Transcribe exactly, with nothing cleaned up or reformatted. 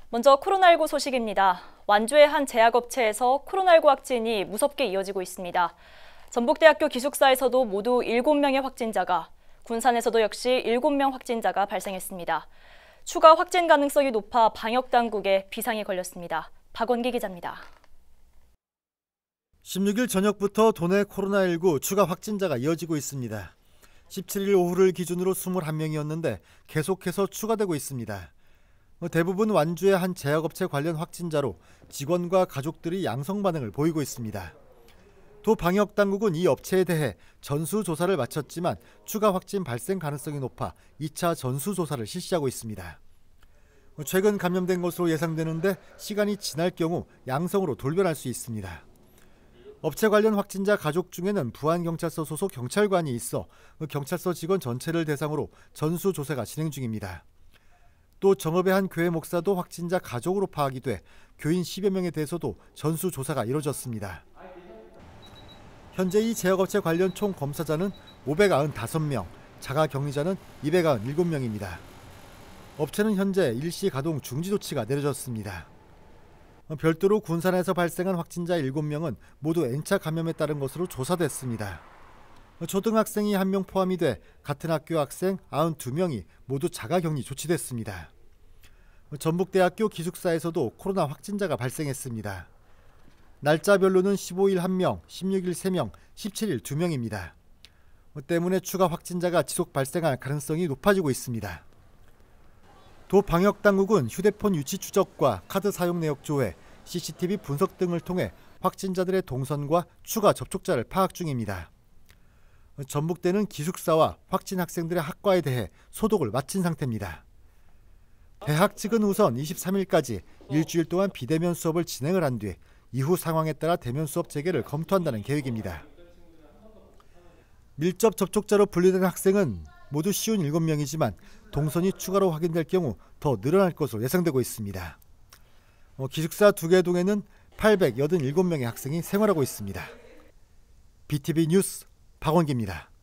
먼저 코로나십구 소식입니다. 완주의 한 제약업체에서 코로나십구 확진이 무섭게 이어지고 있습니다. 전북대학교 기숙사에서도 모두 일곱 명의 확진자가, 군산에서도 역시 일곱 명 확진자가 발생했습니다. 추가 확진 가능성이 높아 방역당국에 비상이 걸렸습니다. 박원기 기자입니다. 십육 일 저녁부터 도내 코로나십구 추가 확진자가 이어지고 있습니다. 십칠 일 오후를 기준으로 이십일 명이었는데 계속해서 추가되고 있습니다. 대부분 완주의 한 제약업체 관련 확진자로 직원과 가족들이 양성 반응을 보이고 있습니다. 도 방역당국은 이 업체에 대해 전수조사를 마쳤지만 추가 확진 발생 가능성이 높아 이 차 전수조사를 실시하고 있습니다. 최근 감염된 것으로 예상되는데 시간이 지날 경우 양성으로 돌변할 수 있습니다. 업체 관련 확진자 가족 중에는 부안경찰서 소속 경찰관이 있어 경찰서 직원 전체를 대상으로 전수조사가 진행 중입니다. 또 정읍의 한 교회 목사도 확진자 가족으로 파악이 돼 교인 십여 명에 대해서도 전수조사가 이뤄졌습니다. 현재 이 제약업체 관련 총 검사자는 오백구십오 명, 자가격리자는 이백구십칠 명입니다. 업체는 현재 일시 가동 중지 조치가 내려졌습니다. 별도로 군산에서 발생한 확진자 일곱 명은 모두 N차 감염에 따른 것으로 조사됐습니다. 초등학생이 한 명 포함이 돼 같은 학교 학생 구십이 명이 모두 자가격리 조치됐습니다. 전북대학교 기숙사에서도 코로나 확진자가 발생했습니다. 날짜별로는 십오 일 한 명, 십육 일 세 명, 십칠 일 두 명입니다. 때문에 추가 확진자가 지속 발생할 가능성이 높아지고 있습니다. 도 방역당국은 휴대폰 위치 추적과 카드 사용 내역 조회, 씨씨티비 분석 등을 통해 확진자들의 동선과 추가 접촉자를 파악 중입니다. 전북대는 기숙사와 확진 학생들의 학과에 대해 소독을 마친 상태입니다. 대학 측은 우선 이십삼 일까지 일주일 동안 비대면 수업을 진행을 한 뒤 이후 상황에 따라 대면 수업 재개를 검토한다는 계획입니다. 밀접 접촉자로 분류된 학생은 모두 오십칠 명이지만 동선이 추가로 확인될 경우 더 늘어날 것으로 예상되고 있습니다. 기숙사 두 개 동에는 팔백팔십칠 명의 학생이 생활하고 있습니다. 비티비 뉴스 박원기입니다.